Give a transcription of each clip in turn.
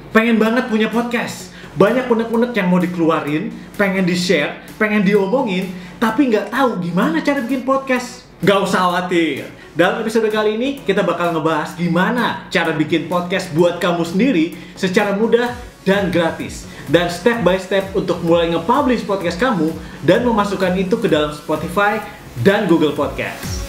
Pengen banget punya podcast. Banyak unek-unek yang mau dikeluarin, pengen di-share, pengen diomongin, tapi nggak tahu gimana cara bikin podcast. Nggak usah khawatir. Dalam episode kali ini, kita bakal ngebahas gimana cara bikin podcast buat kamu sendiri secara mudah dan gratis. Dan step by step untuk mulai nge-publish podcast kamu dan memasukkan itu ke dalam Spotify dan Google Podcast.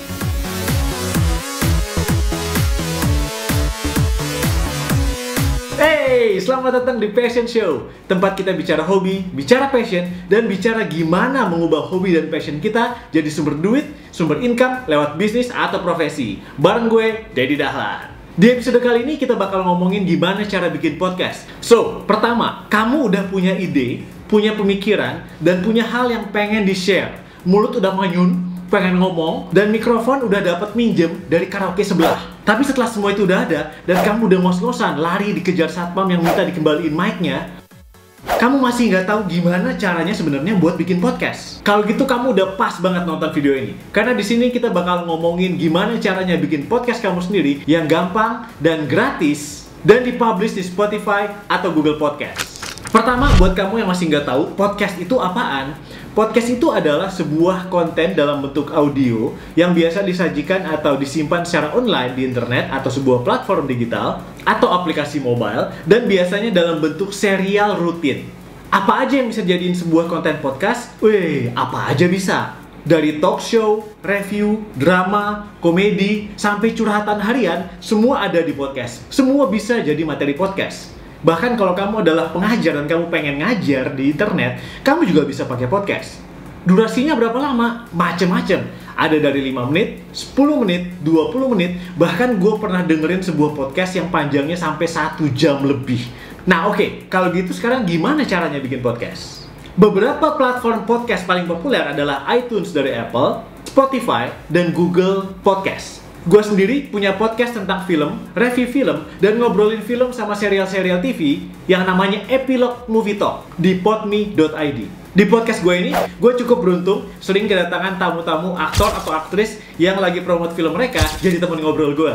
Hey, selamat datang di Passion Show, tempat kita bicara hobi, bicara passion, dan bicara gimana mengubah hobi dan passion kita jadi sumber duit, sumber income lewat bisnis atau profesi. Bareng gue, Dedi Dahlan. Di episode kali ini kita bakal ngomongin gimana cara bikin podcast. So, pertama, kamu udah punya ide, punya pemikiran, dan punya hal yang pengen di-share. Mulut udah manyun, pengen ngomong, dan mikrofon udah dapat minjem dari karaoke sebelah. Tapi setelah semua itu udah ada, dan kamu udah ngos-ngosan lari dikejar satpam yang minta dikembaliin mic-nya, kamu masih nggak tahu gimana caranya sebenarnya buat bikin podcast. Kalau gitu kamu udah pas banget nonton video ini. Karena di sini kita bakal ngomongin gimana caranya bikin podcast kamu sendiri yang gampang dan gratis dan dipublish di Spotify atau Google Podcast. Pertama, buat kamu yang masih nggak tahu podcast itu apaan, podcast itu adalah sebuah konten dalam bentuk audio yang biasa disajikan atau disimpan secara online di internet atau sebuah platform digital atau aplikasi mobile dan biasanya dalam bentuk serial rutin. Apa aja yang bisa jadiin sebuah konten podcast? Apa aja bisa. Dari talk show, review, drama, komedi, sampai curhatan harian, semua ada di podcast. Semua bisa jadi materi podcast. Bahkan kalau kamu adalah pengajar dan kamu pengen ngajar di internet, kamu juga bisa pakai podcast. Durasinya berapa lama? Macem-macem. Ada dari 5 menit, 10 menit, 20 menit, bahkan gue pernah dengerin sebuah podcast yang panjangnya sampai 1 jam lebih. Nah oke, kalau gitu sekarang gimana caranya bikin podcast? Beberapa platform podcast paling populer adalah iTunes dari Apple, Spotify, dan Google Podcast. Gue sendiri punya podcast tentang film, review film, dan ngobrolin film sama serial-serial TV yang namanya Epilogue Movie Talk di podme.id. Di podcast gue ini, gue cukup beruntung sering kedatangan tamu-tamu aktor atau aktris yang lagi promote film mereka jadi temen ngobrol gue.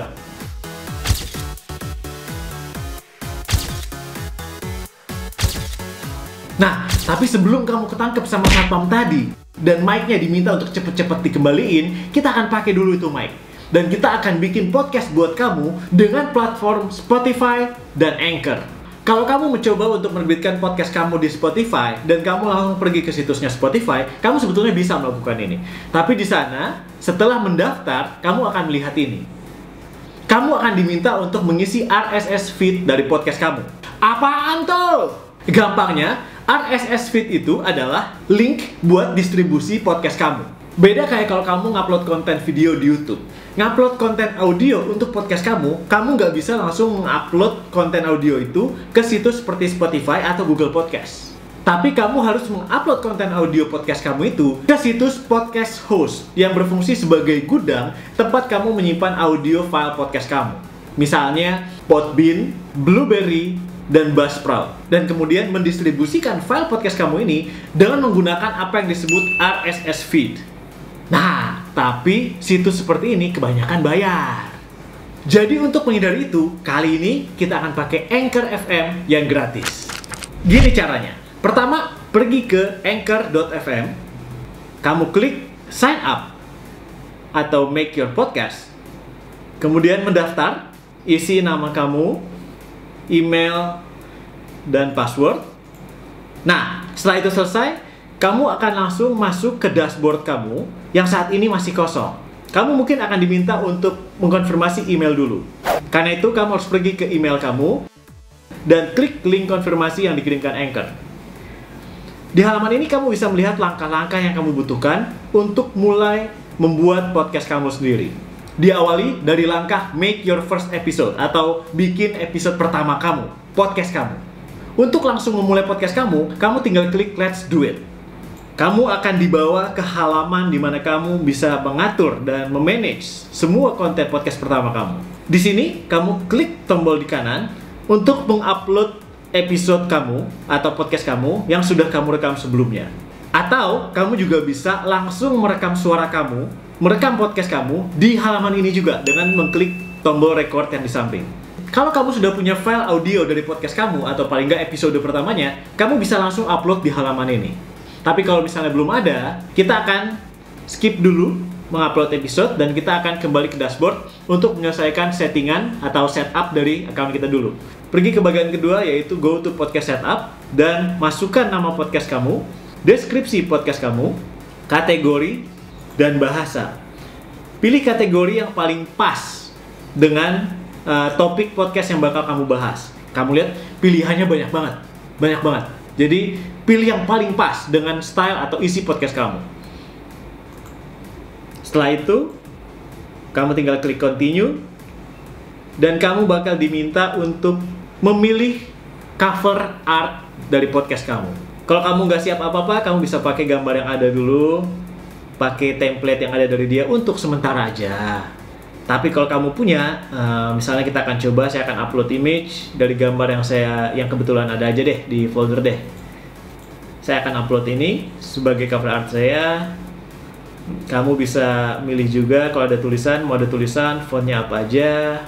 Nah, tapi sebelum kamu ketangkep sama satpam tadi dan mic-nya diminta untuk cepet-cepet dikembaliin, kita akan pakai dulu itu mic. Dan kita akan bikin podcast buat kamu dengan platform Spotify dan Anchor. Kalau kamu mencoba untuk menerbitkan podcast kamu di Spotify dan kamu langsung pergi ke situsnya Spotify, kamu sebetulnya bisa melakukan ini. Tapi di sana, setelah mendaftar, kamu akan melihat ini. Kamu akan diminta untuk mengisi RSS feed dari podcast kamu. Apaan tuh? Gampangnya, RSS feed itu adalah link buat distribusi podcast kamu. Beda kayak kalau kamu ngupload konten video di YouTube. Ngupload konten audio untuk podcast kamu nggak bisa langsung mengupload konten audio itu ke situs seperti Spotify atau Google Podcast. Tapi kamu harus mengupload konten audio podcast kamu itu ke situs podcast host yang berfungsi sebagai gudang tempat kamu menyimpan audio file podcast kamu. Misalnya Podbean, Blueberry, dan Buzzsprout. Dan kemudian mendistribusikan file podcast kamu ini dengan menggunakan apa yang disebut RSS feed. Nah, tapi situs seperti ini kebanyakan bayar. Jadi untuk menghindari itu, kali ini kita akan pakai Anchor FM yang gratis. Gini caranya. Pertama, pergi ke anchor.fm. Kamu klik sign up atau make your podcast. Kemudian mendaftar, isi nama kamu, email, dan password. Nah, setelah itu selesai, kamu akan langsung masuk ke dashboard kamu yang saat ini masih kosong. Kamu mungkin akan diminta untuk mengkonfirmasi email dulu. Karena itu, kamu harus pergi ke email kamu dan klik link konfirmasi yang dikirimkan Anchor. Di halaman ini, kamu bisa melihat langkah-langkah yang kamu butuhkan untuk mulai membuat podcast kamu sendiri. Diawali dari langkah make your first episode atau bikin episode pertama kamu, podcast kamu. Untuk langsung memulai podcast kamu tinggal klik let's do it. Kamu akan dibawa ke halaman di mana kamu bisa mengatur dan memanage semua konten podcast pertama kamu. Di sini, kamu klik tombol di kanan untuk mengupload episode kamu atau podcast kamu yang sudah kamu rekam sebelumnya. Atau, kamu juga bisa langsung merekam suara kamu, merekam podcast kamu di halaman ini juga dengan mengklik tombol record yang di samping. Kalau kamu sudah punya file audio dari podcast kamu, atau paling nggak episode pertamanya, kamu bisa langsung upload di halaman ini. Tapi kalau misalnya belum ada, kita akan skip dulu mengupload episode dan kita akan kembali ke dashboard untuk menyelesaikan settingan atau setup dari account kita dulu. Pergi ke bagian kedua, yaitu go to podcast setup dan masukkan nama podcast kamu, deskripsi podcast kamu, kategori, dan bahasa. Pilih kategori yang paling pas dengan topik podcast yang bakal kamu bahas. Kamu lihat pilihannya banyak banget. Jadi pilih yang paling pas dengan style atau isi podcast kamu. Setelah itu, kamu tinggal klik continue dan kamu bakal diminta untuk memilih cover art dari podcast kamu. Kalau kamu nggak siap apa-apa, kamu bisa pakai gambar yang ada dulu, pakai template yang ada dari dia untuk sementara aja. Tapi kalau kamu punya, misalnya kita akan coba, saya akan upload image dari gambar yang kebetulan ada aja deh di folder deh. Saya akan upload ini sebagai cover art saya. Kamu bisa milih juga kalau ada tulisan, mau ada tulisan, fontnya apa aja.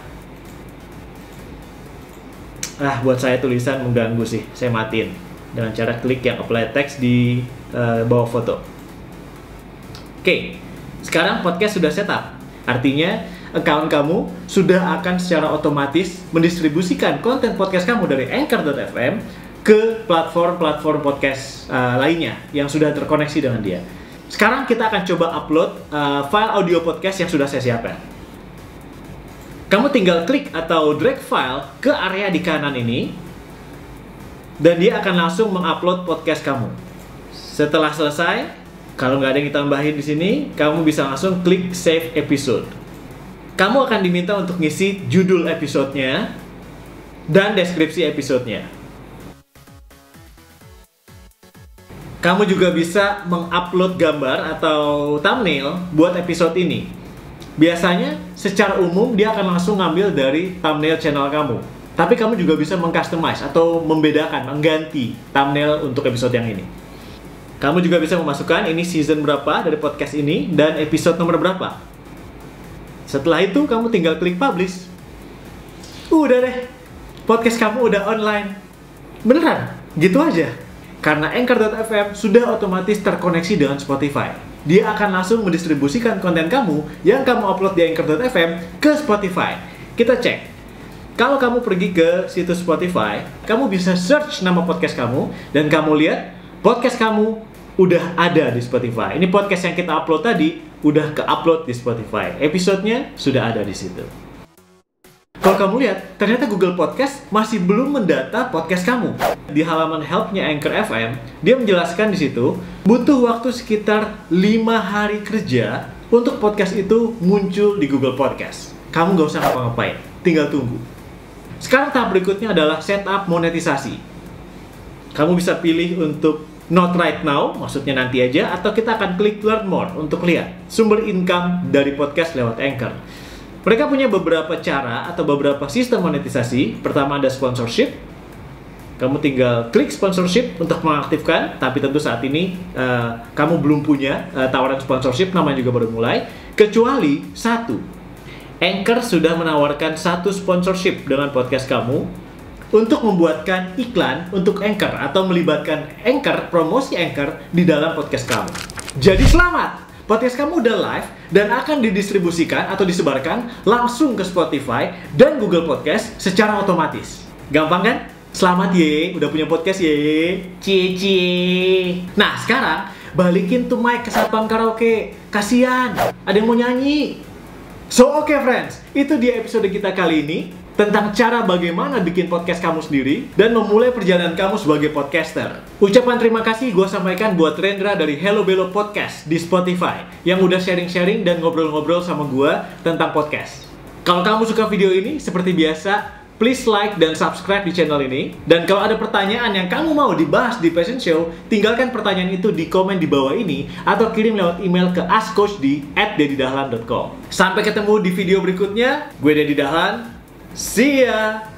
Buat saya tulisan mengganggu sih, saya matiin dengan cara klik yang apply text di bawah foto. Oke, sekarang podcast sudah setup. Artinya, account kamu sudah akan secara otomatis mendistribusikan konten podcast kamu dari Anchor.fm ke platform-platform podcast lainnya yang sudah terkoneksi dengan dia. Sekarang kita akan coba upload file audio podcast yang sudah saya siapkan. Kamu tinggal klik atau drag file ke area di kanan ini, dan dia akan langsung mengupload podcast kamu. Setelah selesai, kalau nggak ada yang ditambahin di sini, kamu bisa langsung klik save episode. Kamu akan diminta untuk ngisi judul episodenya dan deskripsi episodenya. Kamu juga bisa mengupload gambar atau thumbnail buat episode ini. Biasanya, secara umum dia akan langsung ngambil dari thumbnail channel kamu. Tapi kamu juga bisa mengcustomize atau membedakan, mengganti thumbnail untuk episode yang ini. Kamu juga bisa memasukkan ini season berapa dari podcast ini dan episode nomor berapa. Setelah itu, kamu tinggal klik publish. Udah deh, podcast kamu udah online. Beneran, gitu aja. Karena Anchor.fm sudah otomatis terkoneksi dengan Spotify. Dia akan langsung mendistribusikan konten kamu yang kamu upload di Anchor.fm ke Spotify. Kita cek. Kalau kamu pergi ke situs Spotify, kamu bisa search nama podcast kamu dan kamu lihat podcast kamu udah ada di Spotify. Ini podcast yang kita upload tadi udah ke-upload di Spotify. Episodenya sudah ada di situ. Kalau kamu lihat, ternyata Google Podcast masih belum mendata podcast kamu. Di halaman help-nya Anchor FM, dia menjelaskan di situ butuh waktu sekitar 5 hari kerja untuk podcast itu muncul di Google Podcast. Kamu nggak usah ngapa-ngapain, tinggal tunggu. Sekarang tahap berikutnya adalah setup monetisasi. Kamu bisa pilih untuk not right now, maksudnya nanti aja, atau kita akan klik learn more untuk lihat sumber income dari podcast lewat Anchor. Mereka punya beberapa cara atau beberapa sistem monetisasi. Pertama ada sponsorship. Kamu tinggal klik sponsorship untuk mengaktifkan, tapi tentu saat ini kamu belum punya tawaran sponsorship, namanya juga baru mulai. Kecuali satu, Anchor sudah menawarkan satu sponsorship dengan podcast kamu untuk membuatkan iklan untuk Anchor atau melibatkan Anchor, promosi Anchor di dalam podcast kamu. Jadi selamat! Podcast kamu udah live dan akan didistribusikan atau disebarkan langsung ke Spotify dan Google Podcast secara otomatis. Gampang kan? Selamat ye, udah punya podcast ye. Cie. Nah sekarang balikin tuh mic ke satpam karaoke. Kasian, ada yang mau nyanyi. So oke friends, itu dia episode kita kali ini tentang cara bagaimana bikin podcast kamu sendiri dan memulai perjalanan kamu sebagai podcaster. Ucapan terima kasih gue sampaikan buat Rendra dari Hello Bello Podcast di Spotify yang udah sharing-sharing dan ngobrol-ngobrol sama gue tentang podcast. Kalau kamu suka video ini, seperti biasa, please like dan subscribe di channel ini. Dan kalau ada pertanyaan yang kamu mau dibahas di Passion Show, tinggalkan pertanyaan itu di komen di bawah ini atau kirim lewat email ke askcoach@dedidahlan.com. Sampai ketemu di video berikutnya. Gue Dedi Dahlan. See ya!